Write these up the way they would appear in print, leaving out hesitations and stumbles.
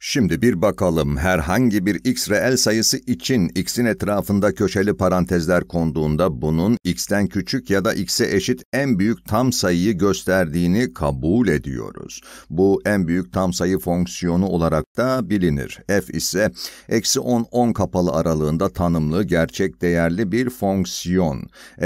Şimdi bir bakalım, herhangi bir x reel sayısı için x'in etrafında köşeli parantezler konduğunda bunun x'ten küçük ya da x'e eşit en büyük tam sayıyı gösterdiğini kabul ediyoruz. Bu en büyük tam sayı fonksiyonu olarak da bilinir. F ise -10, 10 kapalı aralığında tanımlı gerçek değerli bir fonksiyon.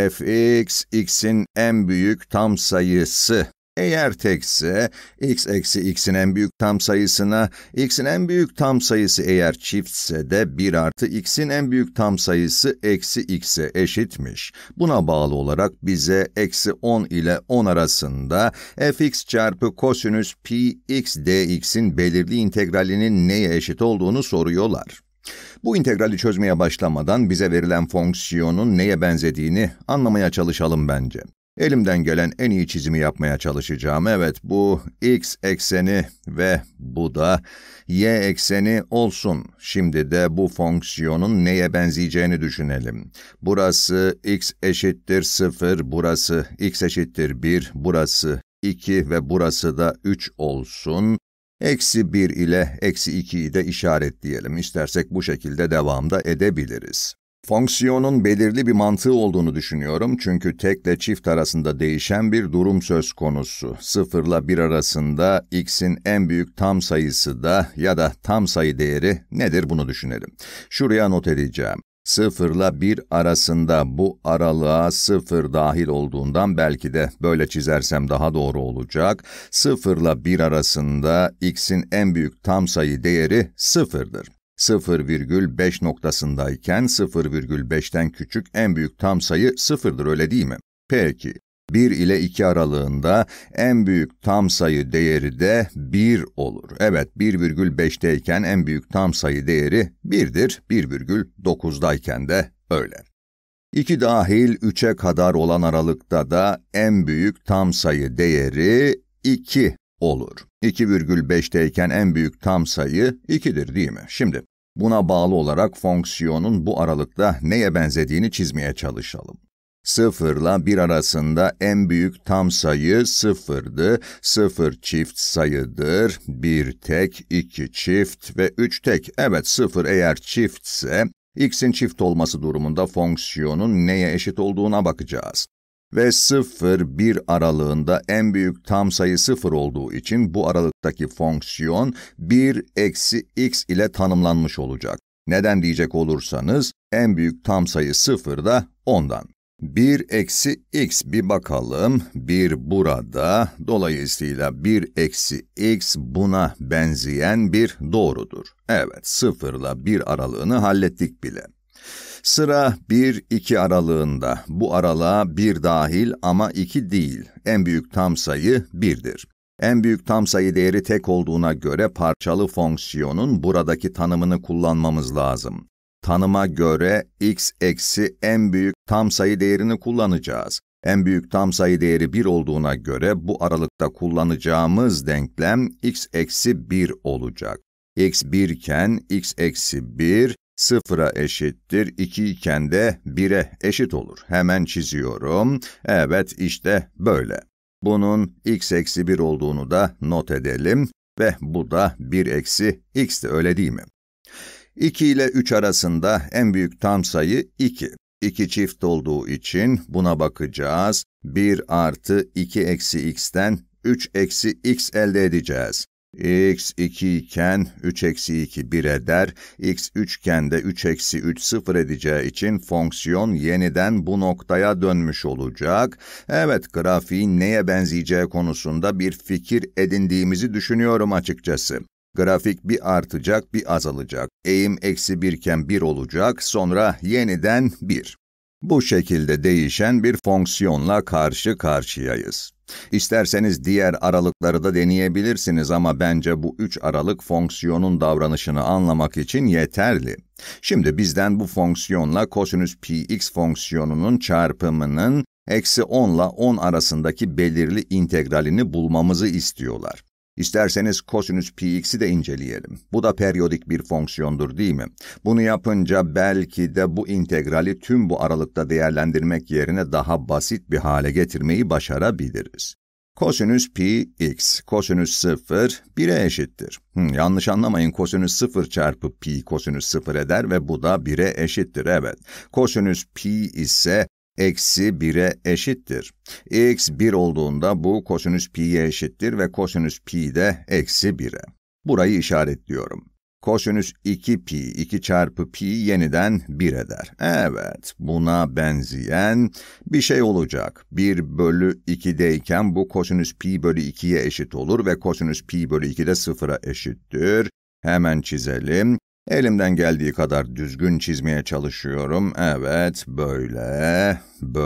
Fx, x'in en büyük tam sayısı. Eğer tekse, x eksi x'in en büyük tam sayısına, x'in en büyük tam sayısı eğer çiftse de 1 artı x'in en büyük tam sayısı eksi x'e eşitmiş. Buna bağlı olarak bize -10 ile 10 arasında fx çarpı kosinüs pi x dx'in belirli integralinin neye eşit olduğunu soruyorlar. Bu integrali çözmeye başlamadan bize verilen fonksiyonun neye benzediğini anlamaya çalışalım bence. Elimden gelen en iyi çizimi yapmaya çalışacağım. Evet, bu x ekseni ve bu da y ekseni olsun. Şimdi de bu fonksiyonun neye benzeyeceğini düşünelim. Burası x eşittir 0, burası x eşittir 1, burası 2 ve burası da 3 olsun. Eksi 1 ile eksi 2'yi de işaretleyelim. İstersek bu şekilde devam da edebiliriz. Fonksiyonun belirli bir mantığı olduğunu düşünüyorum çünkü tek ile çift arasında değişen bir durum söz konusu. 0 ile 1 arasında x'in en büyük tam sayısı da ya da tam sayı değeri nedir bunu düşünelim. Şuraya not edeceğim. 0 ile 1 arasında bu aralığa 0 dahil olduğundan belki de böyle çizersem daha doğru olacak. 0 ile 1 arasında x'in en büyük tam sayı değeri 0'dır. 0,5 noktasındayken 0,5'ten küçük en büyük tam sayı 0'dır, öyle değil mi? Peki, 1 ile 2 aralığında en büyük tam sayı değeri de 1 olur. Evet, 1,5'teyken en büyük tam sayı değeri 1'dir, 1,9'dayken de öyle. 2 dahil 3'e kadar olan aralıkta da en büyük tam sayı değeri 2 olur. 2,5'teyken en büyük tam sayı 2'dir değil mi? Şimdi buna bağlı olarak fonksiyonun bu aralıkta neye benzediğini çizmeye çalışalım. 0 ile 1 arasında en büyük tam sayı 0'dı. 0 çift sayıdır. 1 tek, 2 çift ve 3 tek. Evet, 0 eğer çiftse, x'in çift olması durumunda fonksiyonun neye eşit olduğuna bakacağız. Ve 0-1 aralığında en büyük tam sayı 0 olduğu için bu aralıktaki fonksiyon 1 eksi x ile tanımlanmış olacak. Neden diyecek olursanız, en büyük tam sayı 0 da ondan. 1 eksi x, bir bakalım, 1 burada, dolayısıyla 1 eksi x buna benzeyen bir doğrudur. Evet, 0 ile 1 aralığını hallettik bile. Sıra 1-2 aralığında. Bu aralığa 1 dahil ama 2 değil. En büyük tam sayı 1'dir. En büyük tam sayı değeri tek olduğuna göre parçalı fonksiyonun buradaki tanımını kullanmamız lazım. Tanıma göre x eksi en büyük tam sayı değerini kullanacağız. En büyük tam sayı değeri 1 olduğuna göre bu aralıkta kullanacağımız denklem x eksi 1 olacak. X 1 iken x eksi 1, 0'a eşittir, 2 iken de 1'e eşit olur. Hemen çiziyorum. Evet, işte böyle. Bunun x eksi 1 olduğunu da not edelim ve bu da 1 eksi x'ti, öyle değil mi? 2 ile 3 arasında en büyük tam sayı 2. 2 çift olduğu için buna bakacağız. 1 artı 2 eksi x'ten 3 eksi x elde edeceğiz. X 2 iken 3 eksi 2 1 eder, x 3 iken de 3 eksi 3 0 edeceği için fonksiyon yeniden bu noktaya dönmüş olacak. Evet, grafiğin neye benzeyeceği konusunda bir fikir edindiğimizi düşünüyorum açıkçası. Grafik bir artacak, bir azalacak. Eğim eksi 1 iken 1 olacak, sonra yeniden 1. Bu şekilde değişen bir fonksiyonla karşı karşıyayız. İsterseniz diğer aralıkları da deneyebilirsiniz ama bence bu 3 aralık fonksiyonun davranışını anlamak için yeterli. Şimdi bizden bu fonksiyonla kosinüs pi x fonksiyonunun çarpımının eksi 10 ile 10 arasındaki belirli integralini bulmamızı istiyorlar. İsterseniz kosinüs pi x'i de inceleyelim. Bu da periyodik bir fonksiyondur değil mi? Bunu yapınca belki de bu integrali tüm bu aralıkta değerlendirmek yerine daha basit bir hale getirmeyi başarabiliriz. Kosinüs pi x, kosinüs 0, 1'e eşittir. Yanlış anlamayın, kosinüs 0 çarpı pi kosinüs 0 eder ve bu da 1'e eşittir, evet. Kosinüs pi ise eksi 1'e eşittir. X 1 olduğunda bu kosinüs pi'ye eşittir ve kosinüs pi de eksi 1'e. Burayı işaretliyorum. Kosinüs 2 pi, 2 çarpı pi yeniden 1 eder. Evet, buna benzeyen bir şey olacak. 1 bölü 2'deyken bu kosinüs pi bölü 2'ye eşit olur ve kosinüs pi bölü 2 de 0'a eşittir. Hemen çizelim. Elimden geldiği kadar düzgün çizmeye çalışıyorum. Evet, böyle,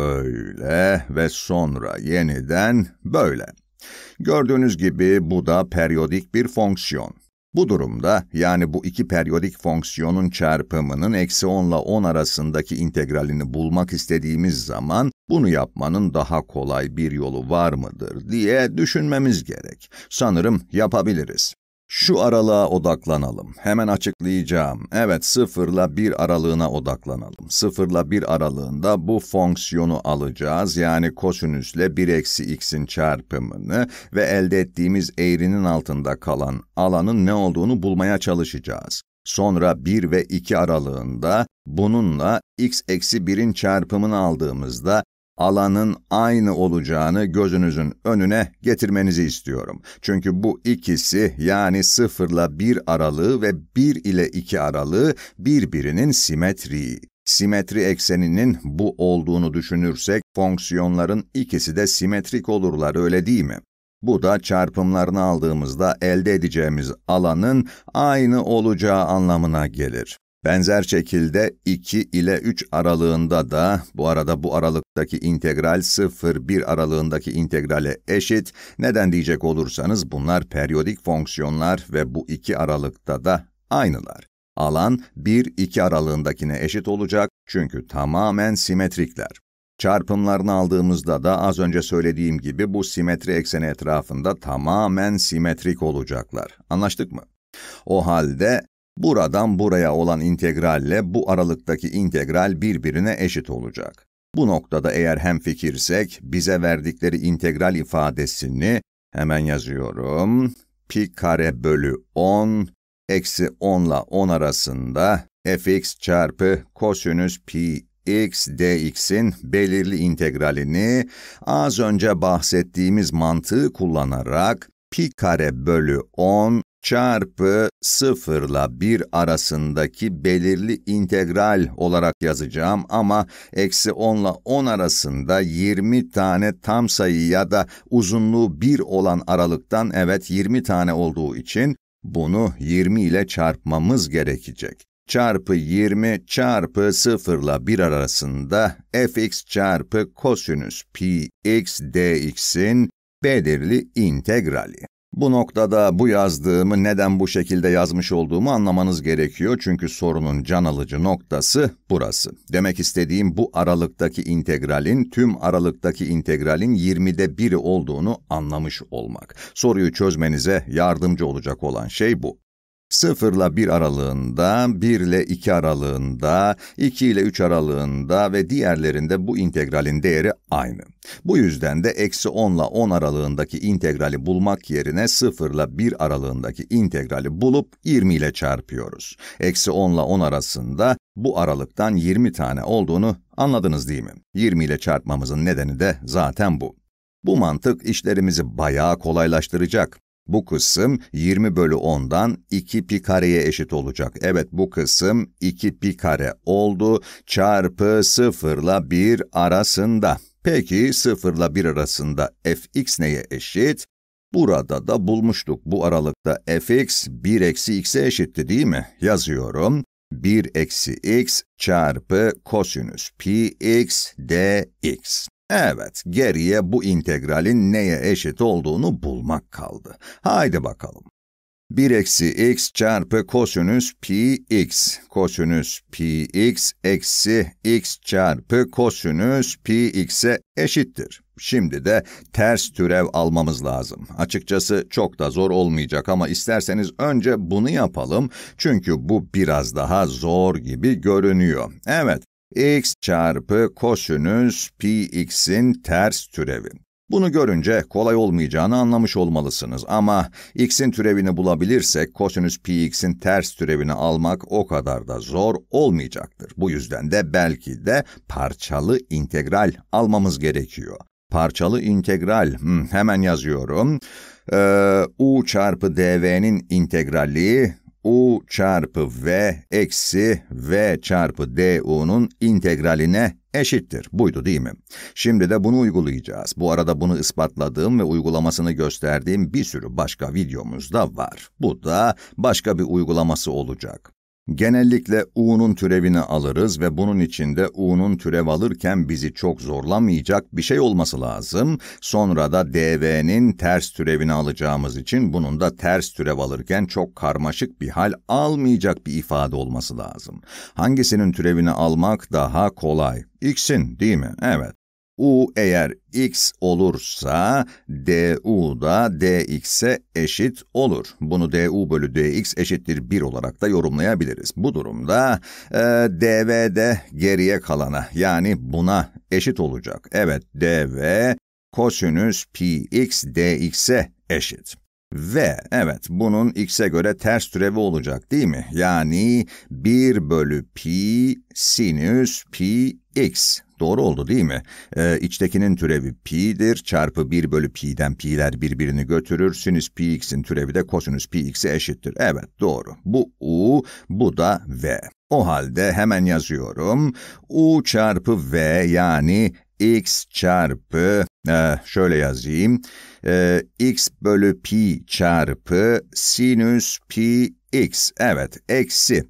böyle ve sonra yeniden böyle. Gördüğünüz gibi bu da periyodik bir fonksiyon. Bu durumda, yani bu iki periyodik fonksiyonun çarpımının eksi 10 ile 10 arasındaki integralini bulmak istediğimiz zaman, bunu yapmanın daha kolay bir yolu var mıdır diye düşünmemiz gerek. Sanırım yapabiliriz. Şu aralığa odaklanalım. Hemen açıklayacağım. Evet, 0 ile 1 aralığına odaklanalım. 0 ile 1 aralığında bu fonksiyonu alacağız. Yani kosinüsle 1 eksi x'in çarpımını ve elde ettiğimiz eğrinin altında kalan alanın ne olduğunu bulmaya çalışacağız. Sonra 1 ve 2 aralığında bununla x eksi 1'in çarpımını aldığımızda alanın aynı olacağını gözünüzün önüne getirmenizi istiyorum. Çünkü bu ikisi, yani 0 ile 1 aralığı ve 1 ile 2 aralığı birbirinin simetriği. Simetri ekseninin bu olduğunu düşünürsek fonksiyonların ikisi de simetrik olurlar, öyle değil mi? Bu da çarpımlarını aldığımızda elde edeceğimiz alanın aynı olacağı anlamına gelir. Benzer şekilde 2 ile 3 aralığında da, bu arada bu aralıktaki integral 0-1 aralığındaki integrale eşit. Neden diyecek olursanız bunlar periyodik fonksiyonlar ve bu iki aralıkta da aynılar. Alan 1-2 aralığındakine eşit olacak çünkü tamamen simetrikler. Çarpımlarını aldığımızda da az önce söylediğim gibi bu simetri ekseni etrafında tamamen simetrik olacaklar. Anlaştık mı? O halde buradan buraya olan integralle bu aralıktaki integral birbirine eşit olacak. Bu noktada eğer hemfikirsek, bize verdikleri integral ifadesini hemen yazıyorum. Pi kare bölü 10, eksi 10 ile 10 arasında fx çarpı kosinüs pi x dx'in belirli integralini az önce bahsettiğimiz mantığı kullanarak pi kare bölü 10 çarpı 0 ile 1 arasındaki belirli integral olarak yazacağım ama eksi 10 ile 10 arasında 20 tane tam sayı ya da uzunluğu 1 olan aralıktan, evet 20 tane olduğu için bunu 20 ile çarpmamız gerekecek. Çarpı 20 çarpı 0 ile 1 arasında fx çarpı kosinüs pi x dx'in belirli integrali. Bu noktada bu yazdığımı neden bu şekilde yazmış olduğumu anlamanız gerekiyor çünkü sorunun can alıcı noktası burası. Demek istediğim bu aralıktaki integralin tüm aralıktaki integralin 20'de 1'i olduğunu anlamış olmak. Soruyu çözmenize yardımcı olacak olan şey bu. 0 ile 1 aralığında, 1 ile 2 aralığında, 2 ile 3 aralığında ve diğerlerinde bu integralin değeri aynı. Bu yüzden de eksi 10 ile 10 aralığındaki integrali bulmak yerine 0 ile 1 aralığındaki integrali bulup 20 ile çarpıyoruz. Eksi 10 ile 10 arasında bu aralıktan 20 tane olduğunu anladınız değil mi? 20 ile çarpmamızın nedeni de zaten bu. Bu mantık işlerimizi bayağı kolaylaştıracak. Bu kısım 20 bölü 10'dan 2 pi kareye eşit olacak. Evet, bu kısım 2 pi kare oldu çarpı 0 ile 1 arasında. Peki 0 ile 1 arasında fx neye eşit? Burada da bulmuştuk. Bu aralıkta fx 1 eksi x'e eşitti değil mi? Yazıyorum. 1 eksi x çarpı kosinüs pi x dx. Evet, geriye bu integralin neye eşit olduğunu bulmak kaldı. Haydi bakalım. 1 eksi x çarpı kosinüs pi x. Kosinüs pi x eksi x çarpı kosinüs pi x'e eşittir. Şimdi de ters türev almamız lazım. Açıkçası çok da zor olmayacak ama isterseniz önce bunu yapalım. Çünkü bu biraz daha zor gibi görünüyor. Evet. X çarpı kosinüs pi x'in ters türevi. Bunu görünce kolay olmayacağını anlamış olmalısınız ama x'in türevini bulabilirsek kosinüs pi x'in ters türevini almak o kadar da zor olmayacaktır. Bu yüzden de belki de parçalı integral almamız gerekiyor. Parçalı integral, hemen yazıyorum. U çarpı dv'nin integrali u çarpı v eksi v çarpı du'nun integraline eşittir. Buydu değil mi? Şimdi de bunu uygulayacağız. Bu arada bunu ispatladığım ve uygulamasını gösterdiğim bir sürü başka videomuz da var. Bu da başka bir uygulaması olacak. Genellikle u'nun türevini alırız ve bunun için de u'nun türev alırken bizi çok zorlamayacak bir şey olması lazım. Sonra da dv'nin ters türevini alacağımız için bunun da ters türev alırken çok karmaşık bir hal almayacak bir ifade olması lazım. Hangisinin türevini almak daha kolay? X'in, değil mi? Evet. U eğer x olursa du da dx'e eşit olur. Bunu du bölü dx eşittir 1 olarak da yorumlayabiliriz. Bu durumda dv de geriye kalana yani buna eşit olacak. Evet, dv kosinüs pi x dx'e eşit. Ve evet, bunun x'e göre ters türevi olacak değil mi? Yani 1 bölü pi sinüs pi x. Doğru oldu değil mi? İçtekinin türevi pi'dir, çarpı 1 bölü pi'den pi'ler birbirini götürür, sinüs pi x'in türevi de kosinüs pi x'e eşittir. Evet, doğru. Bu u, bu da v. O halde hemen yazıyorum. U çarpı v yani x çarpı, şöyle yazayım, x bölü pi çarpı sinüs pi x. Evet, eksi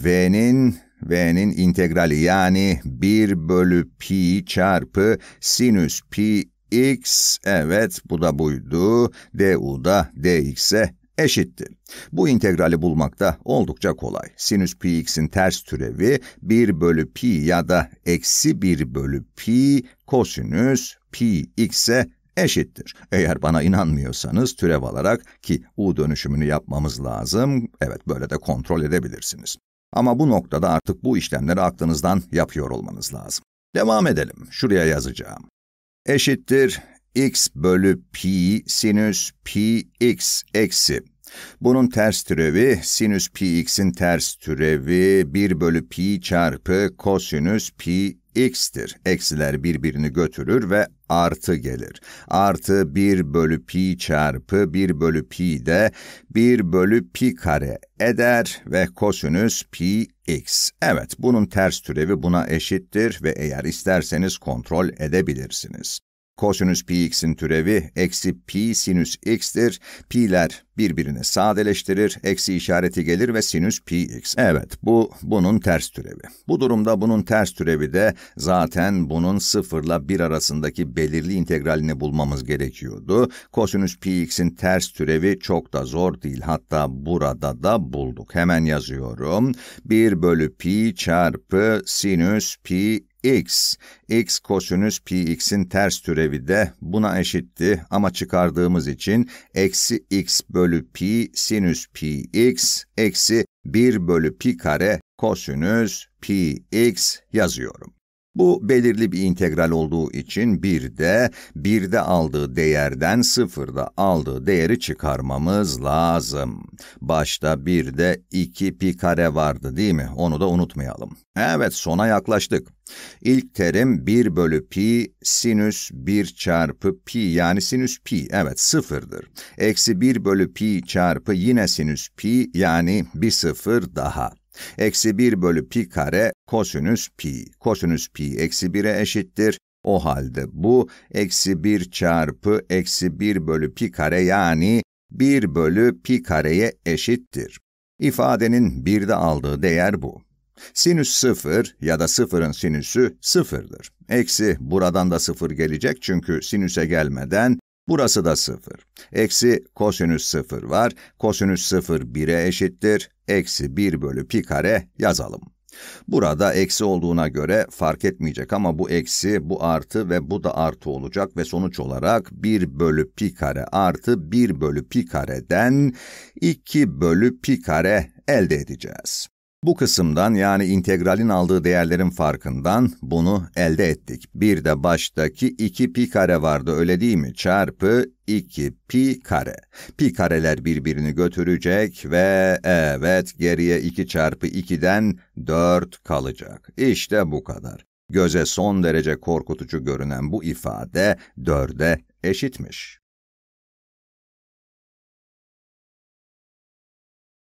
v'nin integrali yani 1 bölü pi çarpı sinüs pi x. Evet, bu da buydu. Du da dx'e eşitti. Bu integrali bulmak da oldukça kolay. Sinüs pi x'in ters türevi 1 bölü pi ya da eksi 1 bölü pi kosinüs pi x'e eşittir. Eğer bana inanmıyorsanız türev alarak ki u dönüşümünü yapmamız lazım. Evet, böyle de kontrol edebilirsiniz. Ama bu noktada artık bu işlemleri aklınızdan yapıyor olmanız lazım. Devam edelim. Şuraya yazacağım. Eşittir x bölü pi sinüs pi x eksi. Bunun ters türevi sinüs pi x'in ters türevi 1 bölü pi çarpı kosinüs pi x'tir. Eksiler birbirini götürür ve artı gelir. Artı 1 bölü pi çarpı 1 bölü pi de 1 bölü pi kare eder ve kosinüs pi x. Evet, bunun ters türevi buna eşittir ve eğer isterseniz kontrol edebilirsiniz. Kosinüs pi x'in türevi eksi pi sinüs x'tir. Pi'ler birbirini sadeleştirir, eksi işareti gelir ve sinüs pi x. Evet, bunun ters türevi. Bu durumda bunun ters türevi de zaten bunun 0 ile 1 arasındaki belirli integralini bulmamız gerekiyordu. Kosinüs pi x'in ters türevi çok da zor değil. Hatta burada da bulduk. Hemen yazıyorum. 1 bölü pi çarpı sinüs pi x. X kosinüs pi x'in ters türevi de buna eşitti ama çıkardığımız için eksi x bölü pi sinüs pi x eksi 1 bölü pi kare kosinüs pi x yazıyorum. Bu belirli bir integral olduğu için birde aldığı değerden 0'da aldığı değeri çıkarmamız lazım. Başta birde 2 pi kare vardı değil mi? Onu da unutmayalım. Evet, sona yaklaştık. İlk terim 1 bölü pi sinüs 1 çarpı pi yani sinüs pi. Evet, 0'dır. Eksi 1 bölü pi çarpı yine sinüs pi yani bir 0 daha. Eksi 1 bölü pi kare kosinüs pi. Kosinüs pi eksi 1'e eşittir. O halde bu eksi 1 çarpı eksi 1 bölü pi kare yani 1 bölü pi kareye eşittir. İfadenin birde aldığı değer bu. Sinüs 0 ya da 0'ın sinüsü 0'dır. Eksi buradan da 0 gelecek çünkü sinüse gelmeden burası da 0. Eksi kosinüs 0 var. Kosinüs 0 1'e eşittir. Eksi 1 bölü pi kare yazalım. Burada eksi olduğuna göre fark etmeyecek ama bu eksi, bu artı ve bu da artı olacak ve sonuç olarak 1 bölü pi kare artı 1 bölü pi kareden 2 bölü pi kare elde edeceğiz. Bu kısımdan yani integralin aldığı değerlerin farkından bunu elde ettik. Bir de baştaki 2 pi kare vardı öyle değil mi? Çarpı 2 pi kare. Pi kareler birbirini götürecek ve evet geriye 2 çarpı 2'den 4 kalacak. İşte bu kadar. Göze son derece korkutucu görünen bu ifade 4'e eşitmiş.